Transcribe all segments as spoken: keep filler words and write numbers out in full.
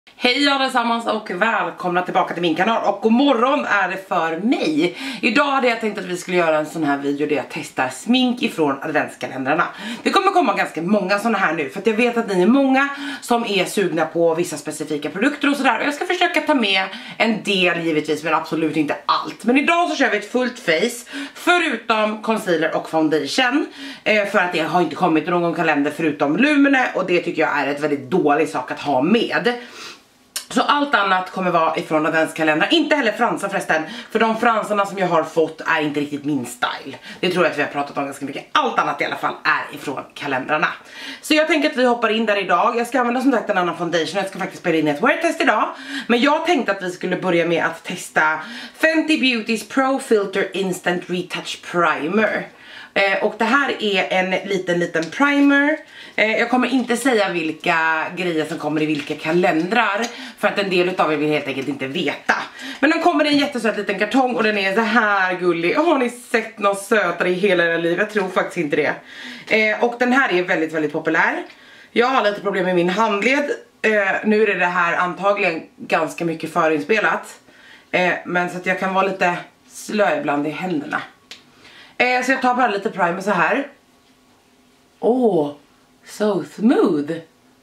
Hej allesammans och välkomna tillbaka till min kanal. Och god morgon är det för mig. Idag hade jag tänkt att vi skulle göra en sån här video där jag testar smink ifrån adventskalendrarna. Det kommer komma ganska många såna här nu, för att jag vet att ni är många som är sugna på vissa specifika produkter och sådär. Och jag ska försöka ta med en del givetvis, men absolut inte allt. Men idag så kör vi ett fullt face förutom concealer och foundation, eh, för att det har inte kommit någon kalender förutom Lumene, och det tycker jag är ett väldigt dålig sak att ha med. Så allt annat kommer vara ifrån adventskalendrar. Inte heller fransar förresten, för de fransarna som jag har fått är inte riktigt min style. Det tror jag att vi har pratat om ganska mycket. Allt annat i alla fall är ifrån kalendrarna. Så jag tänker att vi hoppar in där idag. Jag ska använda som sagt en annan foundation. Jag ska faktiskt spela in ett wear-test idag. Men jag tänkte att vi skulle börja med att testa Fenty Beautys Pro Filter Instant Retouch Primer. Eh, och det här är en liten liten primer. eh, Jag kommer inte säga vilka grejer som kommer i vilka kalendrar, för att en del utav er vill helt enkelt inte veta. Men den kommer i en jättesöt liten kartong, och den är så här gullig. Har ni sett något sötare i hela era liv? Jag tror faktiskt inte det. eh, Och den här är väldigt väldigt populär. Jag har lite problem med min handled. eh, Nu är det, det här antagligen ganska mycket förinspelat, eh, men så att jag kan vara lite slö ibland i händerna. Eh, så jag tar bara lite primer så här. Åh, oh, so smooth.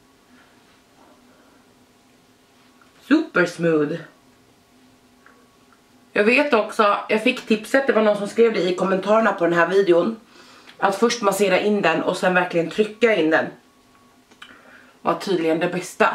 Super smooth. Jag vet också, jag fick tipset, det var någon som skrev det i kommentarerna på den här videon, att först massera in den och sen verkligen trycka in den. Var tydligen det bästa.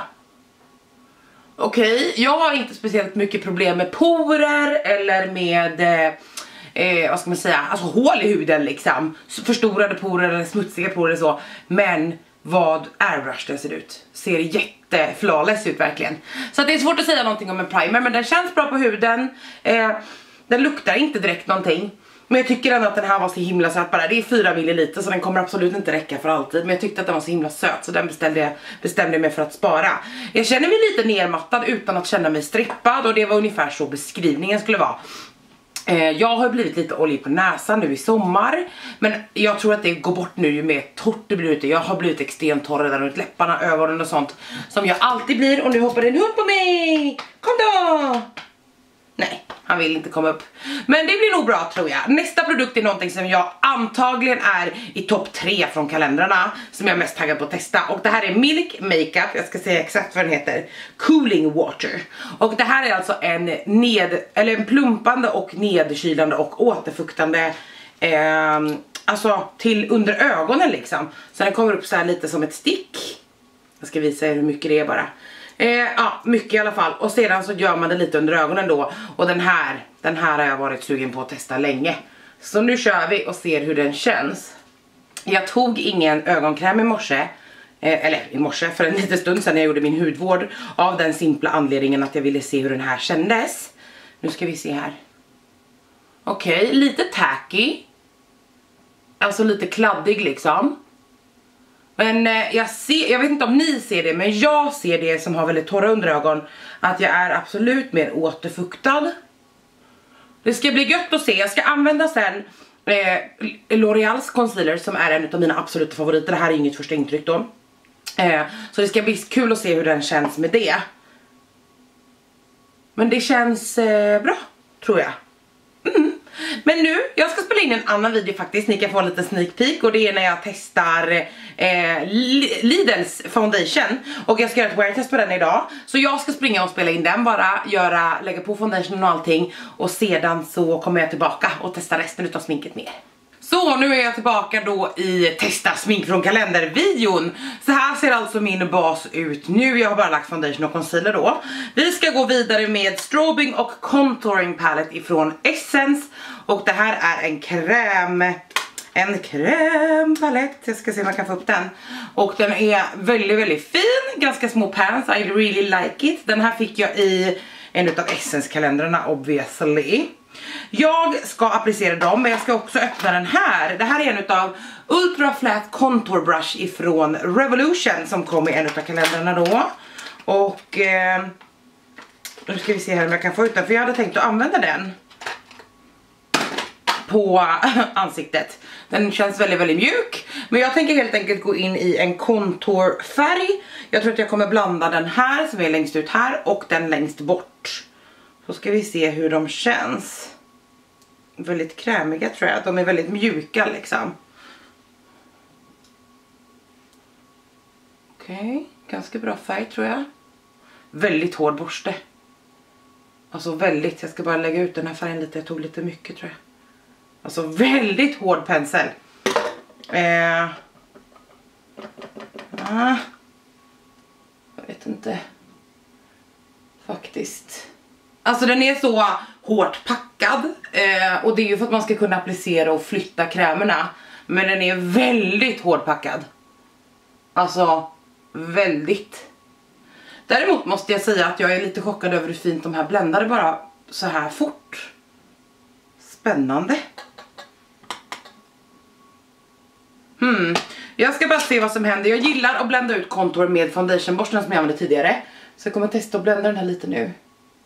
Okej, okay, jag har inte speciellt mycket problem med porer eller med... Eh, Eh, vad ska man säga, alltså hål i huden liksom, förstorade porer eller smutsiga porer eller så. Men vad airbrush den ser ut, ser jätteflawless ut verkligen. Så att det är svårt att säga någonting om en primer, men den känns bra på huden. eh, Den luktar inte direkt någonting, men jag tycker ändå att den här var så himla söt bara. Det är fyra milliliter, så den kommer absolut inte räcka för alltid, men jag tyckte att den var så himla söt, så den beställde jag, bestämde jag mig för att spara. Jag känner mig lite nermattad utan att känna mig strippad, och det var ungefär så beskrivningen skulle vara. Jag har blivit lite olja på näsan nu i sommar, men jag tror att det går bort nu ju mer torrt det blir ute. Jag har blivit extremt torr där runt läpparna, ögonen och sånt, som jag alltid blir. Och nu hoppar det en hund på mig. Kom då! Nej, han vill inte komma upp. Men det blir nog bra, tror jag. Nästa produkt är någonting som jag antagligen är i topp tre från kalendrarna, som jag är mest taggad på att testa. Och det här är Milk Makeup, jag ska säga exakt vad den heter, Cooling Water. Och det här är alltså en ned, eller en plumpande och nedkylande och återfuktande, eh, alltså till under ögonen liksom. Så den kommer upp så här lite som ett stick. Jag ska visa er hur mycket det är bara. Eh, ja, mycket i alla fall. Och sedan så gör man det lite under ögonen då. Och den här, den här har jag varit sugen på att testa länge. Så nu kör vi och ser hur den känns. Jag tog ingen ögonkräm i morse, eh, eller i morse, för en liten stund sedan när jag gjorde min hudvård, av den simpla anledningen att jag ville se hur den här kändes. Nu ska vi se här. Okej, okay, lite tacky. Alltså lite kladdig liksom. Men eh, jag ser, jag vet inte om ni ser det, men jag ser det som har väldigt torra underögon, att jag är absolut mer återfuktad. Det ska bli gött att se. Jag ska använda sen eh, L'Oreals concealer, som är en av mina absoluta favoriter. Det här är inget första intryck då. Eh, så det ska bli kul att se hur den känns med det. Men det känns eh, bra, tror jag. Mm. Men nu, jag ska spela in en annan video faktiskt. Ni kan få en liten sneak peek, och det är när jag testar eh, Lidls foundation. Och jag ska göra ett wear test på den idag. Så jag ska springa och spela in den, bara göra, lägga på foundation och allting. Och sedan så kommer jag tillbaka och testa resten utav sminket mer. Så nu är jag tillbaka då i testa smink från kalender-videon. Så här ser alltså min bas ut nu. Jag har bara lagt foundation och concealer då. Vi ska gå vidare med strobing och contouring palette ifrån Essence. Och det här är en kräm, en krämpalett. Jag ska se om jag kan få upp den. Och den är väldigt väldigt fin. Ganska små pants, I really like it. Den här fick jag i en utav Essence-kalendrarna obviously. Jag ska applicera dem, men jag ska också öppna den här. Det här är en utav Ultra Flat Contour Brush ifrån Revolution, som kom i en utav kalendrarna då. Och eh, nu ska vi se här om jag kan få ut den, för jag hade tänkt att använda den på ansiktet. Den känns väldigt väldigt mjuk. Men jag tänker helt enkelt gå in i en contourfärg. Jag tror att jag kommer blanda den här som är längst ut här och den längst bort. Så ska vi se hur de känns. Väldigt krämiga tror jag. De är väldigt mjuka liksom. Okej, okay. Ganska bra färg tror jag. Väldigt hård borste. Alltså väldigt, jag ska bara lägga ut den här färgen lite. Jag tog lite mycket tror jag. Alltså väldigt hård pensel. Eh, ah, jag vet inte. Faktiskt. Alltså den är så hårt packad. Eh, och det är ju för att man ska kunna applicera och flytta krämerna. Men den är väldigt hårt packad. Alltså väldigt. Däremot måste jag säga att jag är lite chockad över hur fint de här bländade bara så här fort. Spännande. Hmm. Jag ska bara se vad som händer. Jag gillar att blända ut contour med foundationborsten som jag använde tidigare. Så jag kommer testa att blända den här lite nu.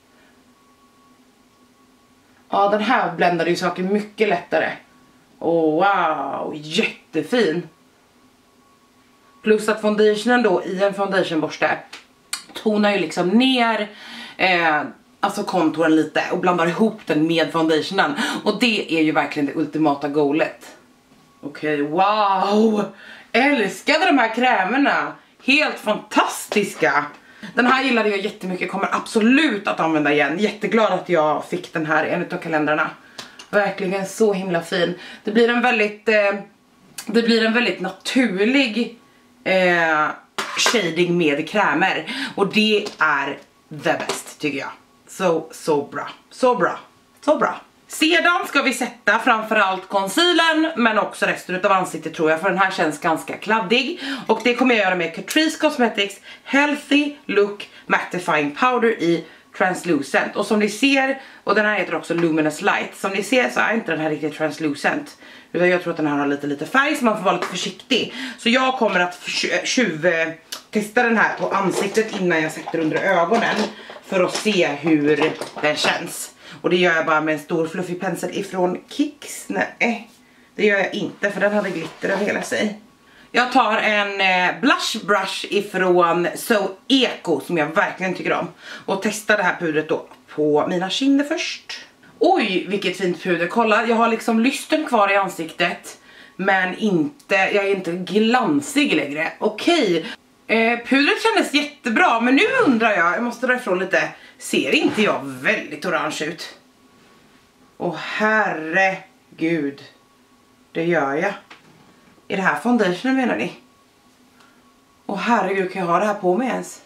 Ja, den här bländade ju saker mycket lättare. Oh, wow, jättefin. Plus att foundationen då i en foundationborste tonar ju liksom ner eh, alltså contouren lite och blandar ihop den med foundationen. Och det är ju verkligen det ultimata goalet. Okej, okay, wow! Älskade de här krämerna. Helt fantastiska. Den här gillade jag jättemycket. Kommer absolut att använda igen. Jätteglad att jag fick den här i en av kalendrarna. Verkligen så himla fin. Det blir en väldigt eh, det blir en väldigt naturlig eh, shading med krämer. Och det är the best tycker jag. Så, så bra. Så bra. Så bra. Sedan ska vi sätta framförallt concealern men också resten av ansiktet tror jag, för den här känns ganska kladdig. Och det kommer jag göra med Catrice Cosmetics Healthy Look Mattifying Powder i Translucent. Och som ni ser, och den här heter också Luminous Light, som ni ser så är inte den här riktigt translucent. Utan jag tror att den här har lite lite färg så man får vara lite försiktig. Så jag kommer att tjuv testa den här på ansiktet innan jag sätter under ögonen. För att se hur den känns. Och det gör jag bara med en stor fluffig pensel ifrån Kicks. Nej, det gör jag inte för den hade glitter över hela sig. Jag tar en eh, blush brush ifrån So Eco som jag verkligen tycker om. Och testar det här pudret då på mina kinder först. Oj, vilket fint puder. Kolla, jag har liksom lysten kvar i ansiktet. Men inte, jag är inte glansig längre. Okej. Eh, pudret kändes jättebra, men nu undrar jag, jag måste dra ifrån lite. Ser inte jag väldigt orange ut? Åh herregud. Det gör jag. Är det här foundationen menar ni? Åh herregud, kan jag ha det här på mig ens?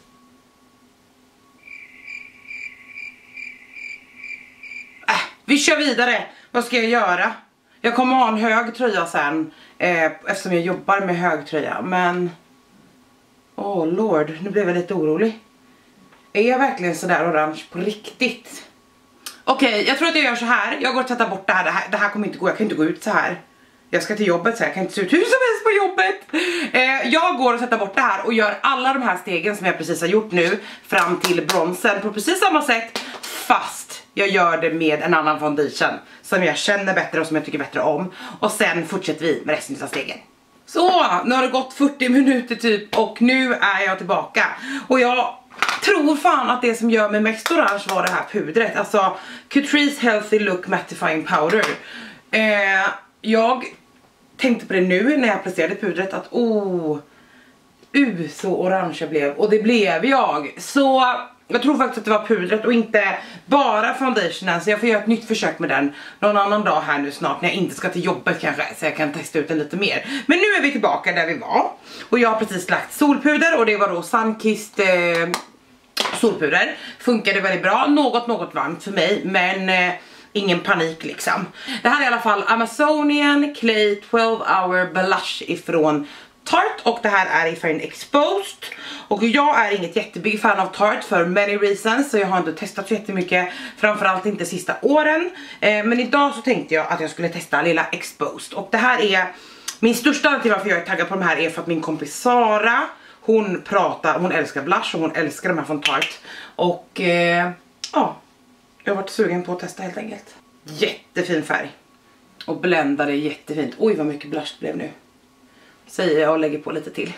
Äh, vi kör vidare. Vad ska jag göra? Jag kommer ha en hög tröja sen. Eh, eftersom jag jobbar med hög tröja. Men... åh oh lord, nu blev jag lite orolig. Är jag verkligen sådär orange på riktigt? Okej, okay, jag tror att jag gör så här. Jag går och sätta bort det här. det här. Det här kommer inte gå, jag kan inte gå ut så här. Jag ska till jobbet så jag kan inte se ut hur som helst på jobbet. eh, Jag går och sätter bort det här och gör alla de här stegen som jag precis har gjort nu fram till bronsen på precis samma sätt. Fast jag gör det med en annan foundation som jag känner bättre och som jag tycker bättre om. Och sen fortsätter vi med resten av stegen. Så, nu har det gått fyrtio minuter typ och nu är jag tillbaka. Och jag tror fan att det som gör mig mest orange var det här pudret. Alltså Catrice Healthy Look Mattifying Powder. eh, Jag tänkte på det nu när jag placerade pudret att oh, uh, så orange jag blev. Och det blev jag. Så jag tror faktiskt att det var pudret och inte bara foundationen. Så jag får göra ett nytt försök med den någon annan dag här nu snart när jag inte ska till jobbet kanske. Så jag kan testa ut den lite mer. Men nu är vi tillbaka där vi var. Och jag har precis lagt solpuder och det var då Sunkissed eh, solpuder. Funkade väldigt bra. Något, något varmt för mig. Men... Eh, ingen panik liksom. Det här är i alla fall Amazonian Clay twelve hour Blush ifrån Tarte. Och det här är i färgen Exposed. Och jag är inget jättebig fan av Tarte för many reasons. Så jag har inte testat så jättemycket. Framförallt inte sista åren. eh, Men idag så tänkte jag att jag skulle testa lilla Exposed. Och det här är min största anledning till varför jag är taggad på de här är för att min kompis Sara, hon pratar, hon älskar blush och hon älskar de här från Tarte. Och eh, ja, jag har varit sugen på att testa helt enkelt. Jättefin färg. Och bländar det jättefint. Oj vad mycket blush det blev nu. Säger jag och lägger på lite till.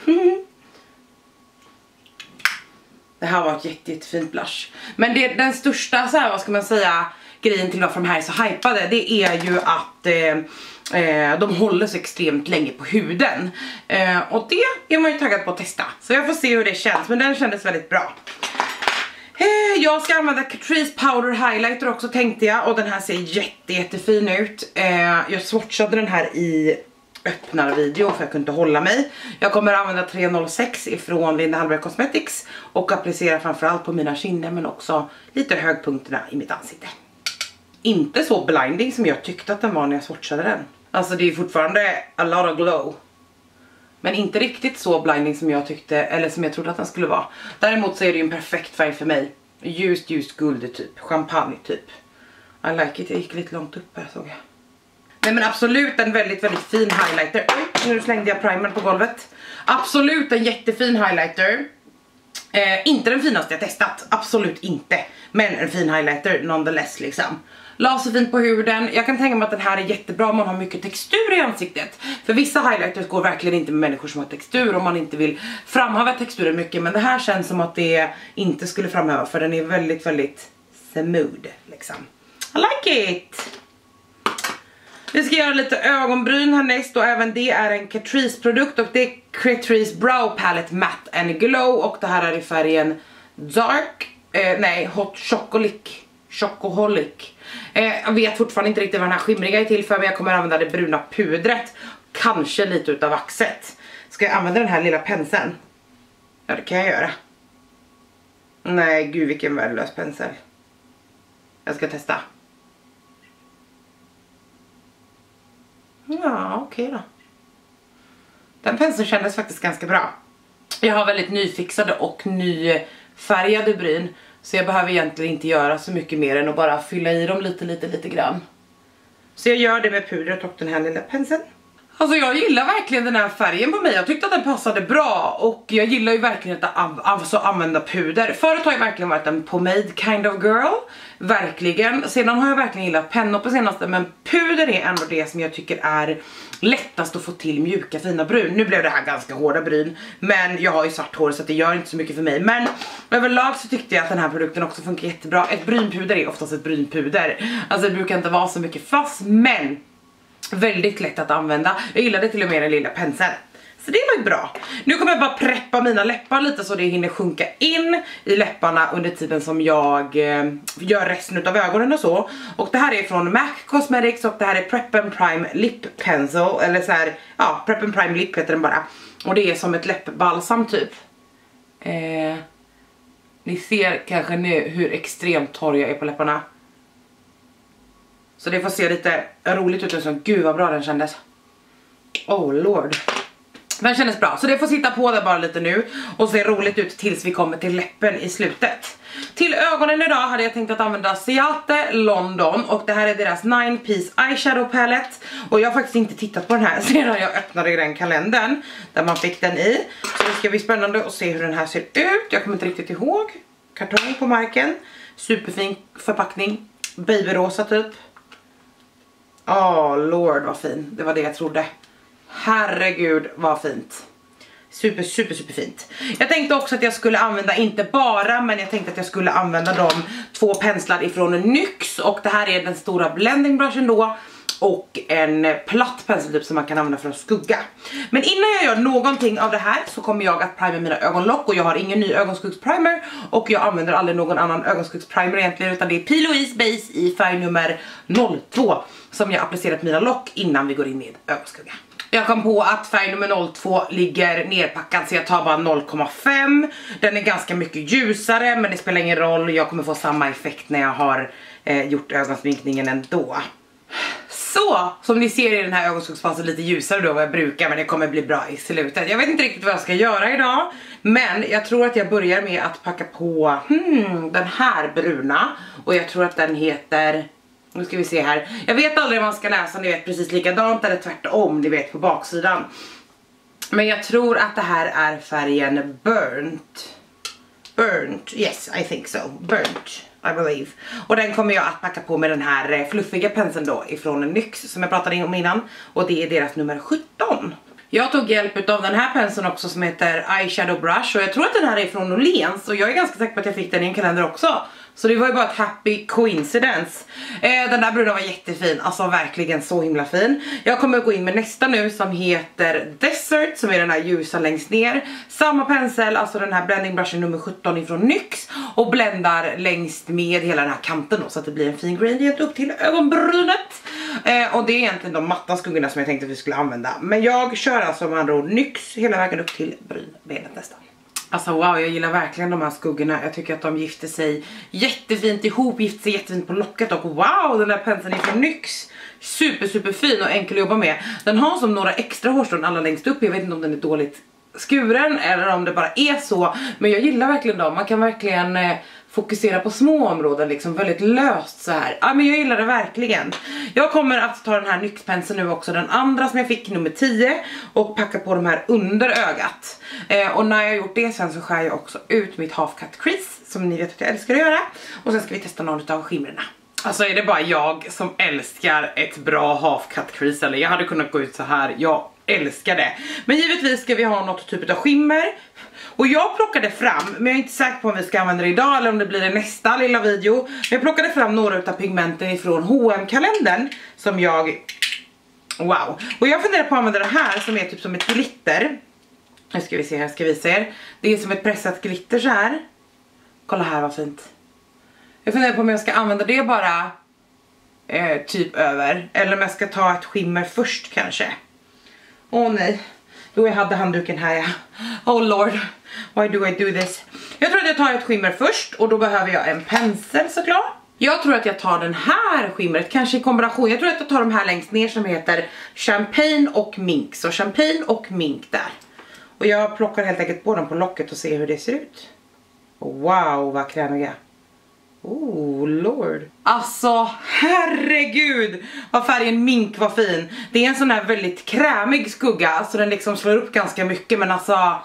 Det här var ett jätte, jättefint blush. Men det, den största, så här, vad ska man säga, grejen till varför de här är så hypade, det är ju att eh, eh, de håller så extremt länge på huden. Eh, och det är man ju taggad på att testa. Så jag får se hur det känns, men den kändes väldigt bra. Eh, jag ska använda Catrice Powder Highlighter också, tänkte jag. Och den här ser jätte, jättefin ut. Eh, jag swatchade den här i öppnarvideo för jag kunde inte hålla mig. Jag kommer att använda tre noll sex ifrån Linda Hallberg Cosmetics och applicera framförallt på mina kinder men också lite högpunkterna i mitt ansikte. Inte så blinding som jag tyckte att den var när jag swatchade den. Alltså det är fortfarande a lot of glow. Men inte riktigt så blinding som jag tyckte, eller som jag trodde att den skulle vara. Däremot så är det ju en perfekt färg för mig. Ljust, ljust guld typ. Champagne typ. I like it. Jag gick lite långt upp här, såg jag. Nej men absolut en väldigt, väldigt fin highlighter. Oj, nu slängde jag primer på golvet. Absolut en jättefin highlighter. Eh, inte den finaste jag testat. Absolut inte. Men en fin highlighter nonetheless liksom. La så fint på huden. Jag kan tänka mig att den här är jättebra om man har mycket textur i ansiktet. För vissa highlighters går verkligen inte med människor som har textur om man inte vill framhäva texturen mycket. Men det här känns som att det inte skulle framhäva, för den är väldigt, väldigt smooth liksom. I like it! Vi ska göra lite ögonbryn härnäst och även det är en Catrice produkt och det är Catrice Brow Palette Matte and Glow och det här är i färgen Dark, eh, nej Hot Chocolate. Chocoholic. Eh, jag vet fortfarande inte riktigt vad den här skimriga är till för, men jag kommer använda det bruna pudret. Kanske lite utav vaxet. Ska jag använda den här lilla penseln? Ja, det kan jag göra. Nej, gud vilken värdelös pensel. Jag ska testa. Ja, okej då. Den penseln kändes faktiskt ganska bra. Jag har väldigt nyfixade och nyfärgade bryn. Så jag behöver egentligen inte göra så mycket mer än att bara fylla i dem lite, lite, lite grann. Så jag gör det med pudret och den här lilla penseln. Alltså jag gillar verkligen den här färgen på mig. Jag tyckte att den passade bra. Och jag gillar ju verkligen att av, alltså använda puder. Förut har jag verkligen varit en pomade kind of girl. Verkligen. Sedan har jag verkligen gillat pennor på senaste. Men puder är ändå det som jag tycker är lättast att få till mjuka fina bryn. Nu blev det här ganska hårda bryn. Men jag har ju svart hår så att det gör inte så mycket för mig. Men överlag så tyckte jag att den här produkten också funkar jättebra. Ett brynpuder är oftast ett brynpuder. Alltså det brukar inte vara så mycket fast. Men väldigt lätt att använda. Jag gillade till och med den lilla penseln. Så det var ju bra. Nu kommer jag bara preppa mina läppar lite så det hinner sjunka in i läpparna under tiden som jag eh, gör resten av ögonen och så. Och det här är från MAC Cosmetics och det här är Prep and Prime Lip Pencil. Eller så här, ja, Prep and Prime Lip heter den bara. Och det är som ett läppbalsam typ. Eh, ni ser kanske nu hur extremt torr jag är på läpparna. Så det får se lite roligt ut. Så gud vad bra den kändes. Oh lord. Den kändes bra. Så det får sitta på där bara lite nu. Och se roligt ut tills vi kommer till läppen i slutet. Till ögonen idag hade jag tänkt att använda Ciate London. Och det här är deras nine piece eyeshadow palette. Och jag har faktiskt inte tittat på den här sedan jag öppnade den kalendern. Där man fick den i. Så det ska bli spännande att se hur den här ser ut. Jag kommer inte riktigt ihåg. Kartong på marken. Superfin förpackning. Babyrosa typ. Åh, oh, lord vad fin. Det var det jag trodde. Herregud vad fint. Super, super, super fint. Jag tänkte också att jag skulle använda, inte bara, men jag tänkte att jag skulle använda de två penslar ifrån NYX. Och det här är den stora blending brushen då. Och en platt pensel typ som man kan använda för att skugga. Men innan jag gör någonting av det här så kommer jag att prima mina ögonlock. Och jag har ingen ny ögonskuggsprimer. Och jag använder aldrig någon annan ögonskuggsprimer egentligen. Utan det är P. Louise Base i färg nummer noll två. Som jag applicerat mina lock innan vi går in med ögonskugga. Jag kom på att färg nummer noll två ligger nerpackad så jag tar bara noll komma fem. Den är ganska mycket ljusare men det spelar ingen roll. Jag kommer få samma effekt när jag har eh, gjort ögonsminkningen ändå. Så, som ni ser i den här ögonskuggsfasen lite ljusare då vad jag brukar, men det kommer bli bra i slutet. Jag vet inte riktigt vad jag ska göra idag, men jag tror att jag börjar med att packa på hmm, den här bruna. Och jag tror att den heter, nu ska vi se här, jag vet aldrig vad man ska läsa, ni vet precis likadant eller tvärtom, ni vet på baksidan. Men jag tror att det här är färgen Burnt. Burnt, yes I think so, burnt I believe. Och den kommer jag att packa på med den här fluffiga penseln då ifrån NYX som jag pratade om innan. Och det är deras nummer sjutton. Jag tog hjälp av den här penseln också som heter Eyeshadow Brush. Och jag tror att den här är från Åhléns. Och jag är ganska säker på att jag fick den i en kalender också. Så det var ju bara ett happy coincidence. eh, Den där bruden var jättefin. Alltså verkligen så himla fin. Jag kommer att gå in med nästa nu som heter Desert. Som är den här ljusa längst ner. Samma pensel, alltså den här blending brushen nummer sjutton ifrån NYX. Och bländar längst med hela den här kanten då. Så att det blir en fin gradient upp till ögonbrynet. eh, Och det är egentligen de matta skuggorna som jag tänkte att vi skulle använda. Men jag kör alltså med andra ord NYX hela vägen upp till brynbenet nästan. Alltså wow, jag gillar verkligen de här skuggorna. Jag tycker att de gifter sig jättefint ihop, gifter sig jättefint på locket. Och wow, den där penseln är från NYX. Super, super fin och enkel att jobba med. Den har som några extra hårstrån alla längst upp. Jag vet inte om den är dåligt skuren eller om det bara är så. Men jag gillar verkligen dem. Man kan verkligen eh, fokusera på små områden liksom väldigt löst så här. Ja, men jag gillar det verkligen. Jag kommer att ta den här NYX-penseln nu också, den andra som jag fick, nummer tio, och packa på de här under ögat. Eh, och när jag har gjort det sen så skär jag också ut mitt half cut crease som ni vet att jag älskar att göra. Och sen ska vi testa någon av skimrarna. Alltså är det bara jag som älskar ett bra half cut crease, eller jag hade kunnat gå ut så här. Jag älskar det. Men givetvis ska vi ha något typ av skimmer. Och jag plockade fram, men jag är inte säker på om vi ska använda det idag eller om det blir i nästa lilla video. Men jag plockade fram några av pigmenten ifrån H och M-kalendern som jag... Wow. Och jag funderar på att använda det här som är typ som ett glitter. Nu ska vi se här, ska vi se er. Det är som ett pressat glitter så här. Kolla här vad fint. Jag funderar på om jag ska använda det bara eh, typ över. Eller om jag ska ta ett skimmer först kanske. Åh nej. Jo, jag hade handduken här, ja. Oh lord, why do I do this? Jag tror att jag tar ett skimmer först. Och då behöver jag en pensel såklart. Jag tror att jag tar den här skimret, kanske i kombination. Jag tror att jag tar de här längst ner som heter Champagne och Mink. Så Champagne och Mink där. Och jag plockar helt enkelt på dem på locket och ser hur det ser ut. Wow, vad krämiga. Oh lord. Alltså herregud vad färgen Mink var fin. Det är en sån här väldigt krämig skugga. Alltså den liksom slår upp ganska mycket. Men alltså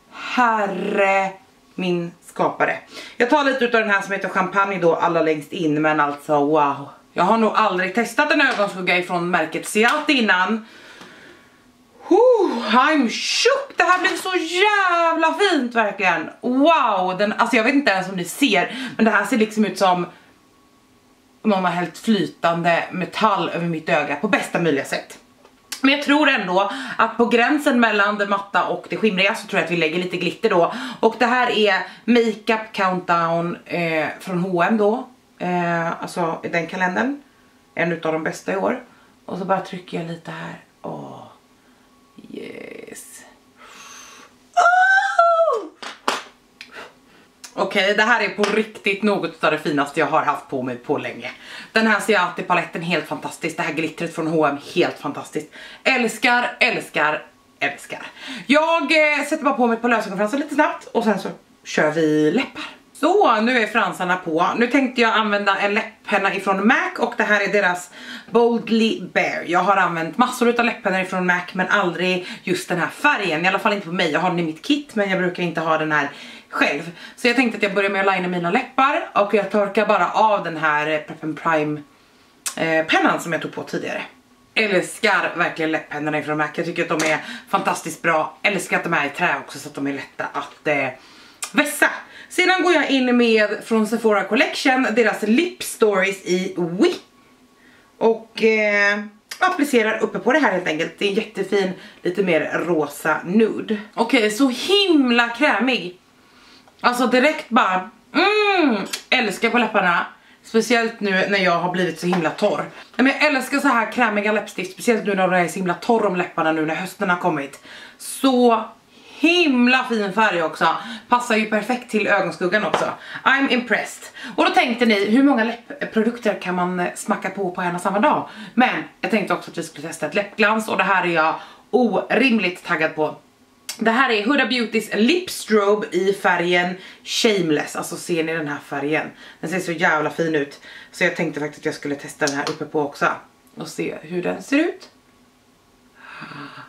herre min skapare. Jag tar lite av den här som heter Champagne då, alla längst in. Men alltså wow. Jag har nog aldrig testat en ögonskugga ifrån märket Ciate innan. Whew, I'm shook. Det här blir så jävla fint verkligen. Wow, den, alltså jag vet inte ens om ni ser. Men det här ser liksom ut som om man har hällt flytande metall över mitt öga på bästa möjliga sätt. Men jag tror ändå att på gränsen mellan det matta och det skimriga så tror jag att vi lägger lite glitter då. Och det här är Makeup Countdown eh, från H och M då. Eh, alltså i den kalendern. En utav de bästa i år. Och så bara trycker jag lite här. Åh. Yes. Oh! Okej, okay, det här är på riktigt något av det finaste jag har haft på mig på länge. Den här Ciate-paletten helt fantastisk. Det här glittret från H och M helt fantastiskt. Älskar, älskar, älskar. Jag eh, sätter bara på mig på lösögonfransar lite snabbt. Och sen så kör vi läppar. Så, nu är fransarna på. Nu tänkte jag använda en läpppenna ifrån MAC och det här är deras Boldly Bare. Jag har använt massor av läpppennor ifrån MAC men aldrig just den här färgen. I alla fall inte på mig. Jag har den i mitt kit men jag brukar inte ha den här själv. Så jag tänkte att jag börjar med att linea mina läppar och jag torkar bara av den här Prep and Prime eh, pennan som jag tog på tidigare. Älskar verkligen läpppennorna ifrån MAC. Jag tycker att de är fantastiskt bra. Älskar att de är i trä också så att de är lätta att eh, vässa. Sedan går jag in med från Sephora Collection deras Lip Stories i Oui. Och eh, applicerar uppe på det här helt enkelt. Det är en jättefin, lite mer rosa nude. Okej, okay, så himla krämig. Alltså direkt bara, mm, älskar på läpparna. Speciellt nu när jag har blivit så himla torr. Men jag älskar så här krämiga läppstift. Speciellt nu när jag är så himla torr om läpparna nu när hösten har kommit. Så himla fin färg också. Passar ju perfekt till ögonskuggan också. I'm impressed. Och då tänkte ni, hur många läppprodukter kan man smacka på på en och samma dag? Men jag tänkte också att vi skulle testa ett läppglans. Och det här är jag orimligt taggad på. Det här är Huda Beautys Lip Strobe i färgen Shameless. Alltså ser ni den här färgen? Den ser så jävla fin ut. Så jag tänkte faktiskt att jag skulle testa den här uppe på också. Och se hur den ser ut.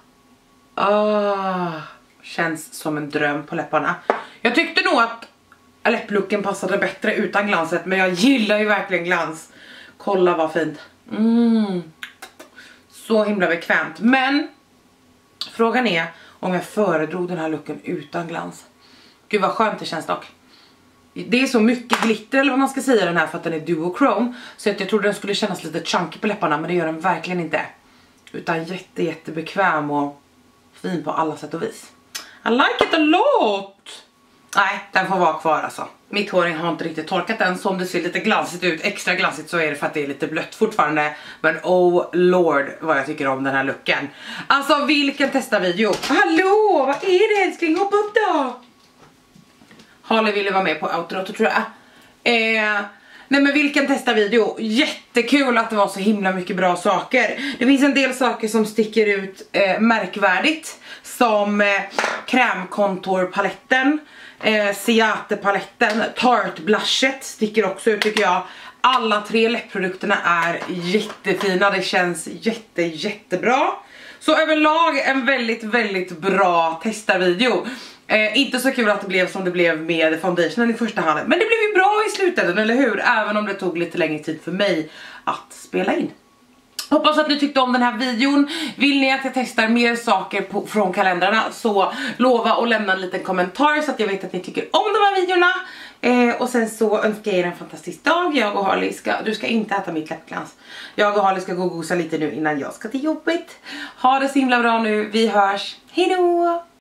Ah, känns som en dröm på läpparna. Jag tyckte nog att läpplooken passade bättre utan glanset, men jag gillar ju verkligen glans. Kolla vad fint. Mm. Så himla bekvämt. Men frågan är om jag föredrog den här looken utan glans. Gud vad skönt det känns dock. Det är så mycket glitter eller vad man ska säga den här för att den är duochrome. Så att jag trodde den skulle kännas lite chunky på läpparna, men det gör den verkligen inte. Utan jätte jätte bekväm och fin på alla sätt och vis. I like it a lot! Nej, den får vara kvar alltså. Mitt hår har inte riktigt torkat än, så om det ser lite glansigt ut, extra glansigt, så är det för att det är lite blött fortfarande. Men oh lord vad jag tycker om den här looken. Alltså vilken testa-video. Hallå, vad är det älskling? Hoppa upp då! Harley ville vara med på outrot tror jag. Eh, nej men vilken testa-video. Jättekul att det var så himla mycket bra saker. Det finns en del saker som sticker ut eh, märkvärdigt. Som eh, krämkontorpaletten. Eh, Ciate-paletten. Tarte-blushet sticker också ut tycker jag. Alla tre läppprodukterna är jättefina. Det känns jätte jättebra. Så överlag en väldigt väldigt bra testa-video. Eh, inte så kul att det blev som det blev med foundationen i första hand. Men det blev ju bra i slutändan, eller hur? Även om det tog lite längre tid för mig att spela in. Hoppas att ni tyckte om den här videon. Vill ni att jag testar mer saker på, från kalendrarna, så lova och lämna en liten kommentar så att jag vet att ni tycker om de här videorna. Eh, och sen så önskar jag er en fantastisk dag. Jag och Harley ska, du ska inte äta mitt läppglans. Jag och Harley ska gå och gosa lite nu innan jag ska till jobbet. Ha det så himla bra nu, vi hörs. Hejdå!